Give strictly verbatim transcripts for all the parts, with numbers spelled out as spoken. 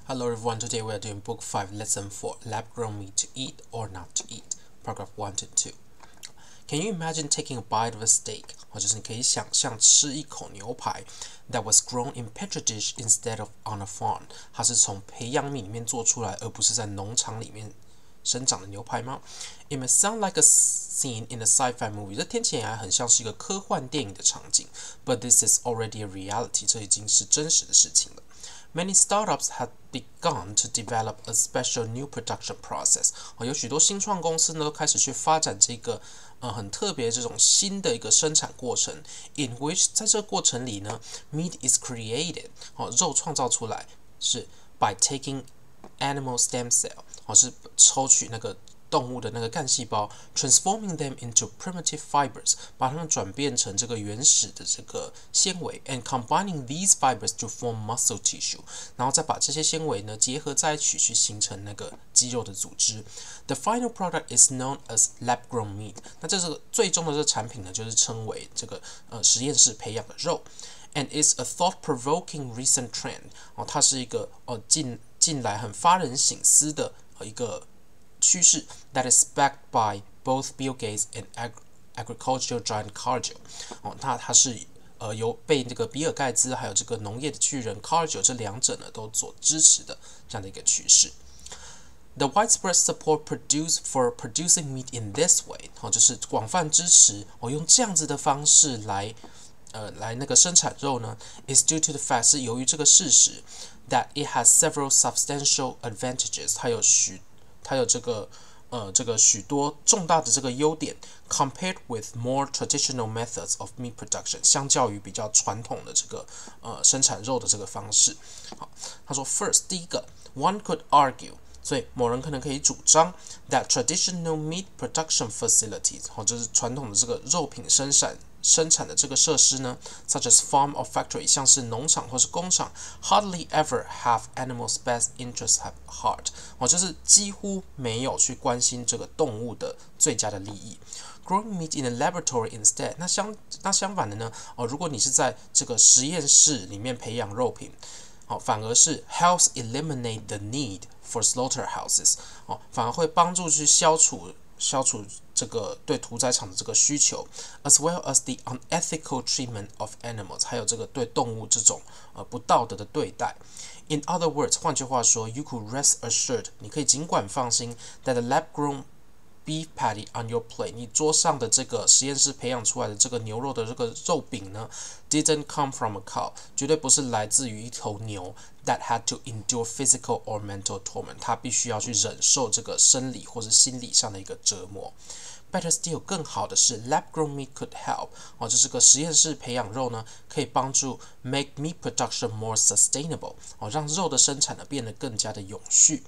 Hello everyone, today we are doing book five, lesson four, lab-grown meat to eat or not to eat, paragraph one to two. Can you imagine taking a bite of a steak, 或者是你可以想象吃一口牛排 that was grown in petri dish instead of on a farm， 它是从培养皿里面做出来，而不是在农场里面生长的牛排吗？ It may sound like a scene in a sci-fi movie， 这听起来很像是一个科幻电影的场景 ，but this is already a reality， 这已经是真实的事情了。Many startups have begun to develop a special new production process。有许多新创公司呢都开始去发展这个呃很特别这种新的一个生产过程 ，in which 在这个过程里呢 ，meat is created， 哦，肉创造出来是 by taking animal stem cell， 哦，是抽取那个动物的那个干细胞 ，transforming them into primitive fibers， 把它们转变成这个原始的这个纤维 ，and combining these fibers to form muscle tissue， 然后再把这些纤维呢结合在一起，去形成那个肌肉的组织。The final product is known as lab-grown meat。那这个最终的这个产品呢，就是称为这个呃实验室培养的肉 ，and is a thought-provoking recent trend。哦，它是一个呃近近来很发人省思的呃一个趋势 that is backed by both Bill Gates and agricultural giant Cargill。哦，那它是呃由被这个比尔盖茨还有这个农业的巨人 Cargill 这两者呢都所支持的这样的一个趋势。The widespread support produced for producing meat in this way， 哦，就是广泛支持我、哦、用这样子的方式来呃来那个生产肉呢 ，is due to the fact 是由于这个事实 that it has several substantial advantages， 它有许它有这个呃这个许多重大的这个优点 ，compared with more traditional methods of meat production， 相较于比较传统的这个呃生产肉的这个方式。好，他说 first 第一个 ，one could argue。所以某人可能可以主张 that traditional meat production facilities， 或者是传统的这个肉品生产生产的这个设施呢 ，such as farm or factory， 像是农场或是工厂 ，hardly ever have animals' best interests at heart， 哦，就是几乎没有去关心这个动物的最佳的利益。Growing meat in a laboratory instead， 那相那相反的呢，哦，如果你是在这个实验室里面培养肉品。好，反而是 helps eliminate the need for slaughterhouses， 哦，反而会帮助去消除消除这个对屠宰场的这个需求 ，as well as the unethical treatment of animals， 还有这个对动物这种呃不道德的对待。In other words， 换句话说 ，you could rest assured， 你可以尽管放心 that the lab-grown beef patty on your plate， 你桌上的这个实验室培养出来的这个牛肉的这个肉饼呢 ，didn't come from a cow， 绝对不是来自于一头牛 that had to endure physical or mental torment， 它必须要去忍受这个生理或是心理上的一个折磨。Better still， 更好的是 lab-grown meat could help， 哦，这是个实验室培养肉呢，可以帮助 make meat production more sustainable， 哦，让肉的生产呢变得更加的永续。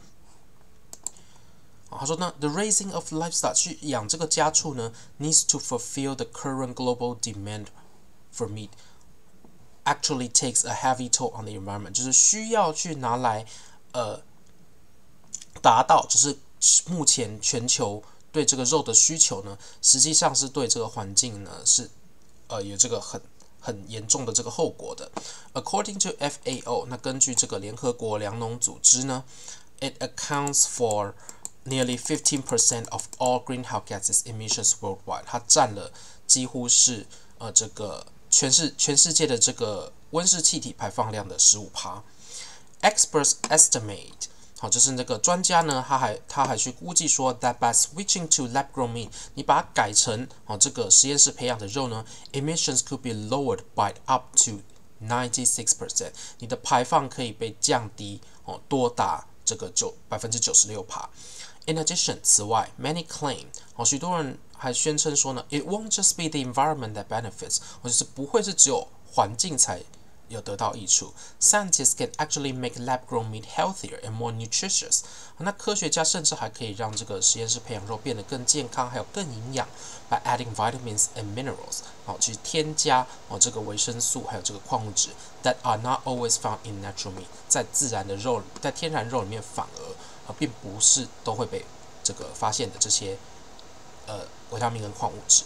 他说呢 ，the raising of livestock 去养这个家畜呢 ，needs to fulfill the current global demand for meat. Actually takes a heavy toll on the environment， 就是需要去拿来呃达到，就是目前全球对这个肉的需求呢，实际上是对这个环境呢是呃有这个很很严重的这个后果的。According to F A O， 那根据这个联合国粮农组织呢 ，it accounts for nearly fifteen percent of all greenhouse gases emissions worldwide， 它占了几乎是呃这个全世全世界的这个温室气体排放量的 百分之十五。Experts estimate， 好，就是那个专家呢，他还他还去估计说 that by switching to lab-grown meat， 你把它改成哦这个实验室培养的肉呢 ，emissions could be lowered by up to ninety-six percent， 你的排放可以被降低哦多达这个九百分之九十六。In addition， 此外 ，many claim， 哦，许多人还宣称说呢 ，it won't just be the environment that benefits， 或者是不会是只有环境才有得到益处。Scientists can actually make lab-grown meat healthier and more nutritious。那科学家甚至还可以让这个实验室培养肉变得更健康，还有更营养 ，by adding vitamins and minerals， 好，去添加哦这个维生素还有这个矿物质 that are not always found in natural meat， 在自然的肉，在天然肉里面反而。并不是都会被这个发现的这些呃维他命跟矿物质。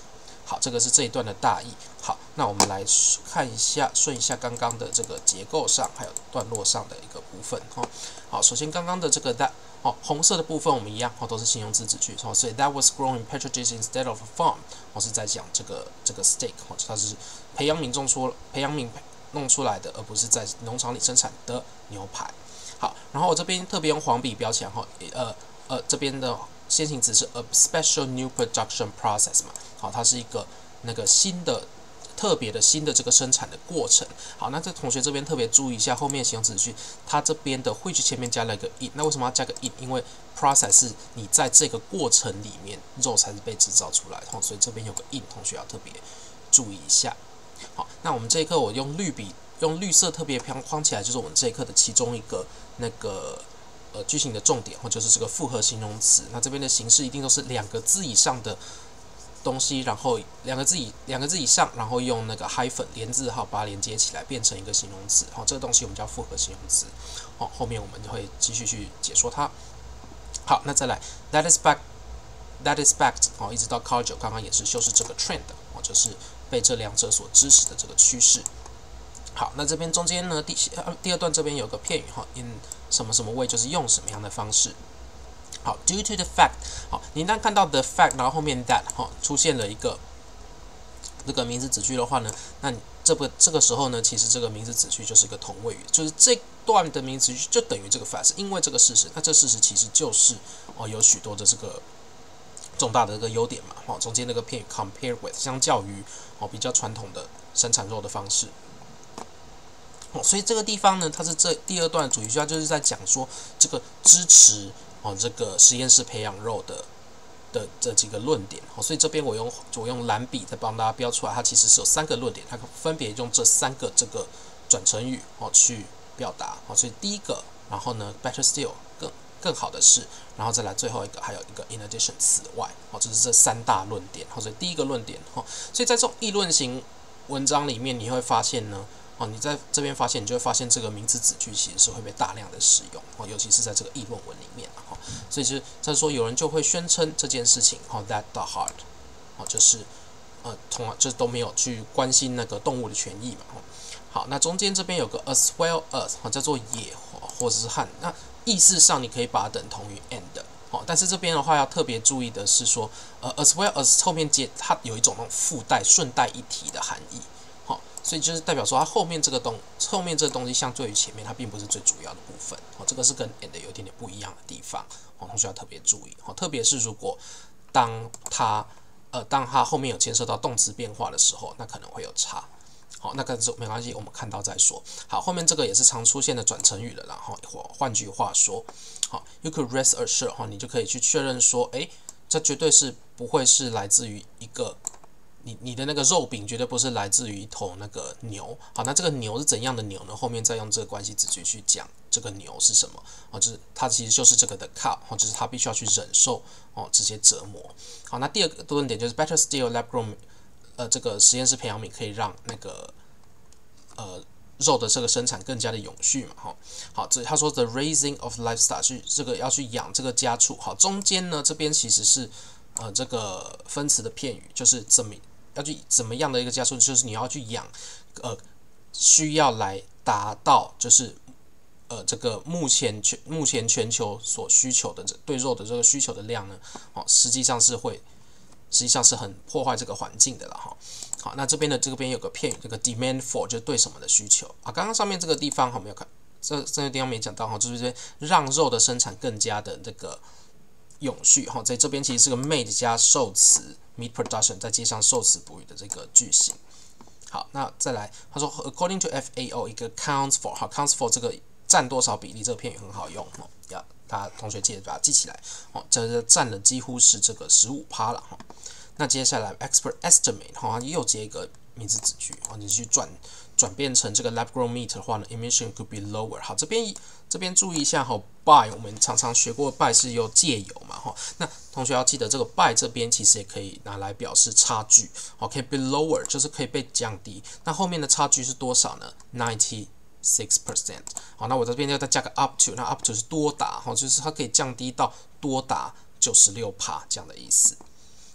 好，这个是这一段的大意。好，那我们来看一下，顺一下刚刚的这个结构上还有段落上的一个部分哈。好，首先刚刚的这个 that 哦，红色的部分我们一样哦，都是形容词子句哦，所以 that was grown in petri dish instead of a farm， 我、哦、是在讲这个这个 steak 哦，它是培养皿种出培养皿弄出来的，而不是在农场里生产的牛排。好，然后我这边特别用黄笔标起来哈，呃呃，这边的先行词是 a special new production process 嘛，好，它是一个那个新的。特别的新的这个生产的过程，好，那这同学这边特别注意一下，后面形容词句，它这边的 which 前面加了一个 in， 那为什么要加个 in？ 因为 process 是你在这个过程里面，肉才是被制造出来的，所以这边有个 in， 同学要特别注意一下。好，那我们这一课我用绿笔，用绿色特别框起来，就是我们这一课的其中一个那个呃句型的重点，或就是这个复合形容词。那这边的形式一定都是两个字以上的。东西，然后两个字以两个字以上，然后用那个 hyphen 连字号把它连接起来，变成一个形容词。好，这个东西我们叫复合形容词。好，后面我们会继续去解说它。好，那再来 ，that is back, that is backed。好，一直到 culture， 刚刚也是修饰这个 trend， 哦，就是被这两者所支持的这个趋势。好，那这边中间呢，第第二段这边有个片语哈 ，in 什么什么 way， 就是用什么样的方式。好 ，due to the fact， 好，你一旦看到 the fact， 然后后面 that， 哈，出现了一个这个名词子句的话呢，那你这个这个时候呢，其实这个名词子句就是一个同位语，就是这段的名词子句就等于这个 fact， 因为这个事实，那这事实其实就是哦有许多的这个重大的这个优点嘛，哦，中间那个片语 compare with， 相较于哦比较传统的生产肉的方式。哦，所以这个地方呢，它是这第二段主题要就是在讲说这个支持。哦，这个实验室培养肉的的这几个论点，哦，所以这边我用我用蓝笔在帮大家标出来，它其实是有三个论点，它分别用这三个这个转成语哦去表达，哦，所以第一个，然后呢 ，better still 更更好的是，然后再来最后一个还有一个 in addition 此外，哦，这是这三大论点，哦，所以第一个论点，哦，所以在这种议论型文章里面，你会发现呢。哦，你在这边发现，你就会发现这个名词子句其实是会被大量的使用，哦，尤其是在这个议论文里面，哦，所以就是在说有人就会宣称这件事情，哦 ，that the hard， 哦，就是呃，同就是都没有去关心那个动物的权益嘛，哦，好，那中间这边有个 as well as， 哦，叫做也或者是和，那意思上你可以把它等同于 and， 哦，但是这边的话要特别注意的是说，呃 ，as well as 后面接它有一种那种附带、顺带一提的含义。所以就是代表说，它后面这个东后面这个东西相对于前面，它并不是最主要的部分。哦，这个是跟 and 有一点点不一样的地方，哦，同学要特别注意。哦，特别是如果当它呃当它后面有牵涉到动词变化的时候，那可能会有差。好，那个没关系，我们看到再说。好，后面这个也是常出现的转成语了，然后换句话说，好 ，you could rest assured， 哈，你就可以去确认说，哎，这绝对是不会是来自于一个。你你的那个肉饼绝对不是来自于一头那个牛，好，那这个牛是怎样的牛呢？后面再用这个关系子句去讲这个牛是什么，哦，就是它其实就是这个的 cow， 哦，就是它必须要去忍受哦这些折磨。好，那第二个论点就是 better still lab grown， 呃，这个实验室培养皿可以让那个呃肉的这个生产更加的永续嘛，哈，好，这他说 the raising of livestock 去这个要去养这个家畜，好，中间呢这边其实是呃这个分词的片语，就是怎么。要去怎么样的一个加速，就是你要去养，呃，需要来达到就是呃这个目前全目前全球所需求的对肉的这个需求的量呢，哦，实际上是会实际上是很破坏这个环境的了哈。好，那这边的这个边有个片语，这个 demand for 就是对什么的需求啊？刚刚上面这个地方好没有看，这这个地方没讲到哈，就是让肉的生产更加的这个永续哈，在这边其实是个 made 加受词。meat production 再接上受词补语的这个句型。好，那再来，他说 according to F A O 一个 counts for， 好 counts for 这个占多少比例，这个片语很好用哦，要大家同学记得把它记起来哦，这个占了几乎是这个 百分之十五 了哈。那接下来 expert estimate 哈，又接一个名词子句，哦，你去转转变成这个 lab grown meat 的话呢 ，emission could be lower。好，这边这边注意一下哈 ，by 我们常常学过 by 是由借由嘛哈，那同学要记得这个 by 这边其实也可以拿来表示差距，好，可以 be lower 就是可以被降低，那后面的差距是多少呢 ？ninety six percent。好，那我这边要再加个 up to， 那 up to 是多达，哈，就是它可以降低到多达九十六%这样的意思。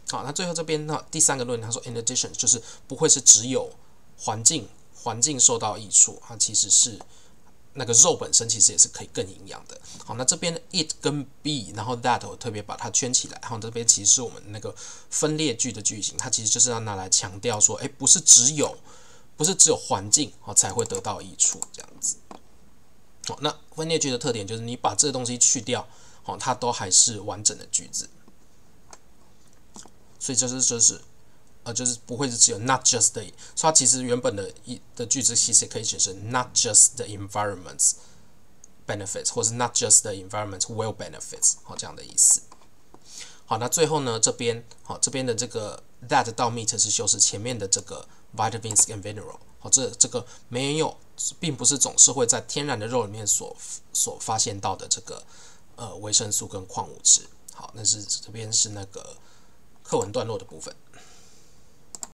好，那最后这边呢，第三个论点他说 ，in addition 就是不会是只有环境环境受到益处，它其实是那个肉本身其实也是可以更营养的。好，那这边 it 跟 be， 然后 that 我特别把它圈起来。然后这边其实是我们那个分裂句的句型，它其实就是要拿来强调说，哎，不是只有不是只有环境哦才会得到益处这样子。好，那分裂句的特点就是你把这个东西去掉，好，它都还是完整的句子。所以就是就是呃就是不会是只有 not just the， 所以它其实原本的一的句子其实也可以写成 not just the environment's benefits， 或是 not just the environment will benefits， 好这样的意思。好，那最后呢这边好这边的这个 that 到 meat 是修饰前面的这个 vitamins and mineral， 好这这个没有并不是总是会在天然的肉里面所所发现到的这个呃维生素跟矿物质。好，那是这边是那个课文段落的部分。